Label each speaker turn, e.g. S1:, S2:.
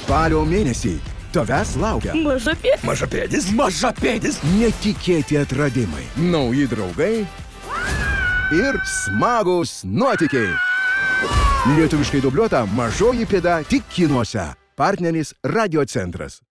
S1: Spalio mėnesį tavęs laukia
S2: Mažapėdis.
S1: netikėti atradimai, nauji draugai ir smagūs nuotykiai. Lietuviškai dubliuota Mažoji pėda tik kinuose. Partneris Radio Centras.